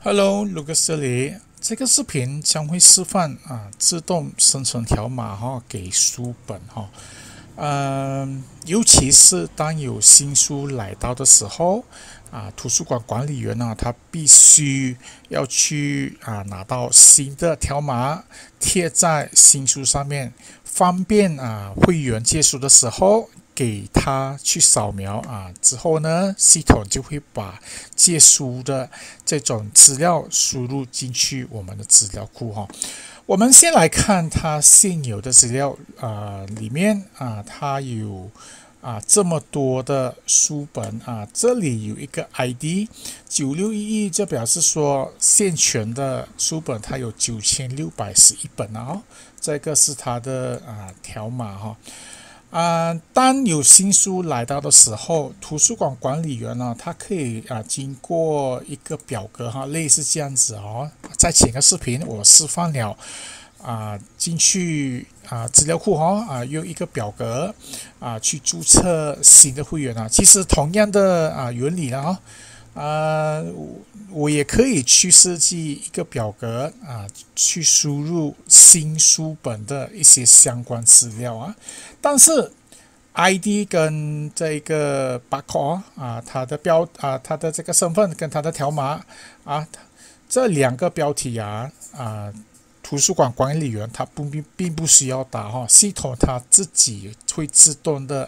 Hello，Lucas 这里。这个视频将会示范自动生成条码给书本尤其是当有新书来到的时候图书馆管理员他必须要去拿到新的条码贴在新书上面，方便会员借书的时候给他去扫描之后呢，系统就会把借书的这种资料输入进去我们的资料库我们先来看它现有的资料里面它有这么多的书本这里有一个 ID 9611，这表示说现存的书本它有9611本这个是它的条码当有新书来到的时候，图书馆管理员他可以经过一个表格类似这样子在前个视频我示范了进去资料库用一个表格去注册新的会员其实同样的原理我也可以去设计一个表格去输入新书本的一些相关资料但是 ID 跟这个 barcode 它的这个身份跟它的条码这两个标题图书馆管理员他并不需要打系统它自己会自动的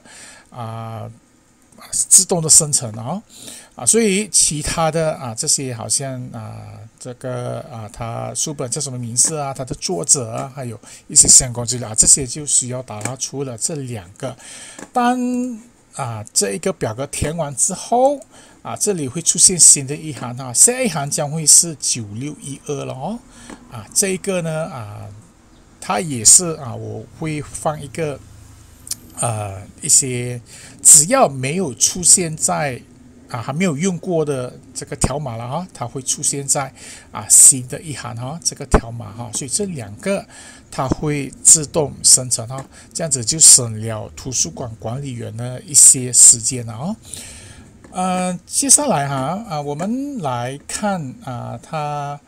生成所以其他的这些好像这个它书本叫什么名字它的作者还有一些相关资料这些就需要打除了这两个，当这一个表格填完之后这里会出现新的一行下一行将会是9612了这一个呢它也是我会放一个一些只要没有出现在还没有用过的这个条码了它会出现在新的一行这个条码所以这两个它会自动生成这样子就省了图书馆管理员的一些时间了接下来我们来看它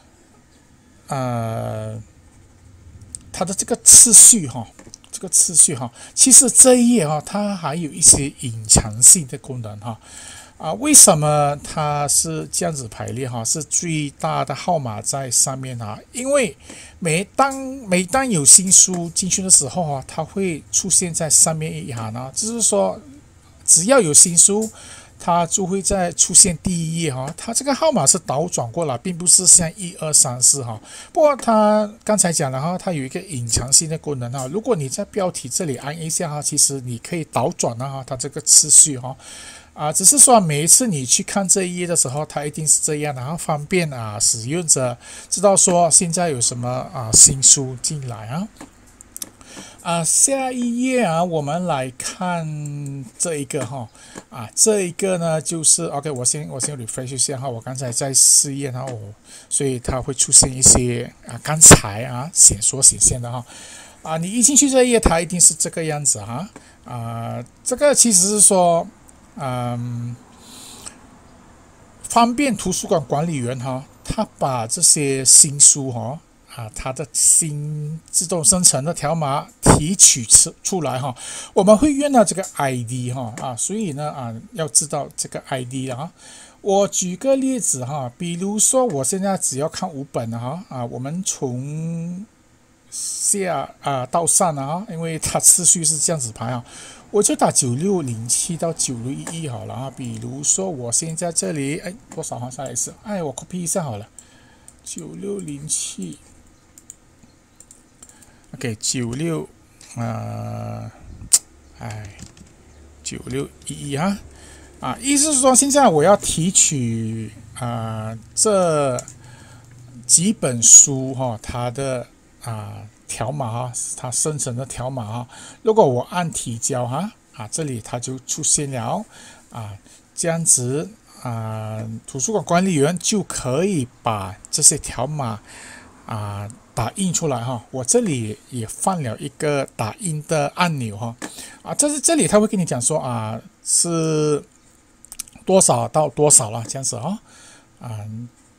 的这个次序其实这一页它还有一些隐藏性的功能为什么它是这样子排列是最大的号码在上面因为每当有新书进去的时候它会出现在上面一行就是说只要有新书它就会在出现第一页它这个号码是倒转过来，并不是像1234不过它刚才讲了它有一个隐藏性的功能如果你在标题这里按一下其实你可以倒转它这个次序只是说每一次你去看这一页的时候它一定是这样的方便使用者知道说现在有什么新书进来下一页我们来看这一个这一个呢就是 OK 我先 refresh 一下我刚才在试验所以它会出现一些刚才显现的你一进去这一页它一定是这个样子这个其实是说方便图书馆管理员他把这些新书它的新自动生成的条码提取出来我们会用到这个 ID 所以呢要知道这个 ID 我举个例子比如说我现在只要看5本我们从下到上因为它次序是这样子排我就打9607到9611好了比如说我现在这里多少下来是我 copy 一下好了9607OK 9611意思是说现在我要提取这几本书它的条码它生成的条码如果我按提交这里它就出现了这样子图书馆管理员就可以把这些条码打印出来我这里也放了一个打印的按钮这里他会跟你讲说是多少到多少了这样子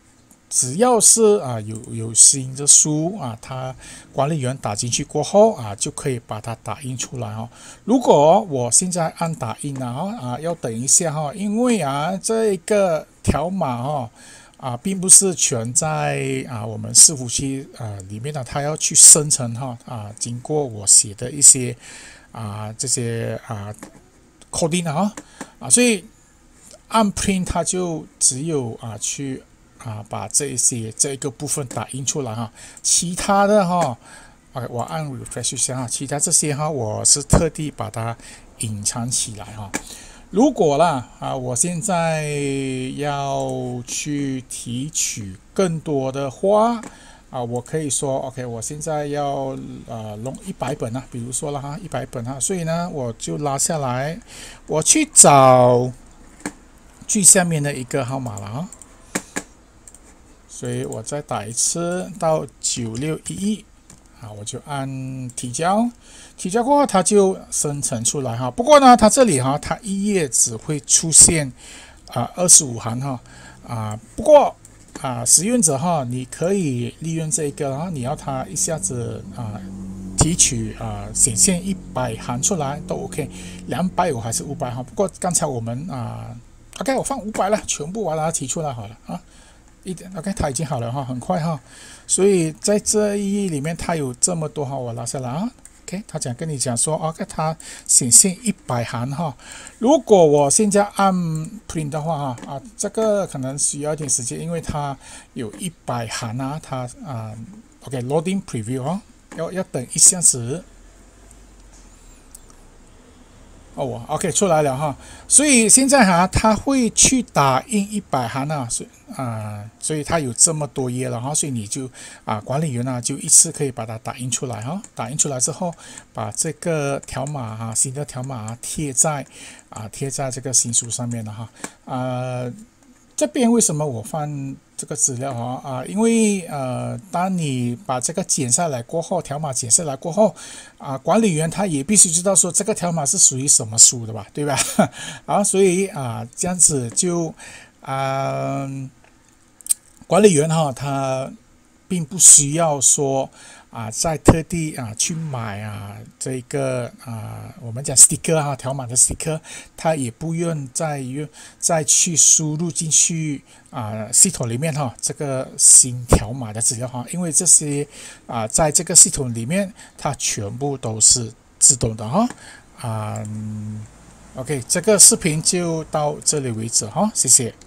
只要是有新的书他管理员打进去过后就可以把它打印出来如果我现在按打印要等一下因为这个条码并不是全在我们伺服器里面它要去生成经过我写的一些这些coding 所以按 print 它就只有去把这一个部分打印出来其他的我按 refresh 一下其他这些我是特地把它隐藏起来如果我现在要去提取更多的话我可以说 OK 我现在要弄100本比如说了100本所以呢我就拉下来我去找最下面的一个号码了所以我再打一次到9611我就按提交过后它就生成出来不过呢它这里它一页只会出现25行不过使用者你可以利用这个你要它一下子提取显现100行出来都 OK 250还是500不过刚才我们OK 我放500了全部把它提出来好了OK 它已经好了很快所以在这一页里面它有这么多我拉下来OK 它讲跟你讲说 OK 它显现100行如果我现在按 print 的话这个可能需要一点时间因为它有100行它OK loading preview 要等一下子OK 出来了所以现在它会去打印100行所以它有这么多页了所以你就管理员就一次可以把它打印出来打印出来之后把这个条码新的条码贴在这个新书上面了这边为什么我放这个资料因为当你把这个剪下来过后条码剪下来过后管理员他也必须知道说这个条码是属于什么书的吧对吧所以这样子就管理员他并不需要说再特地去买这个我们讲 sticker 条码的 sticker 他也不用再去输入进去系统里面这个新条码的资料因为这些在这个系统里面它全部都是自动的OK 这个视频就到这里为止谢谢。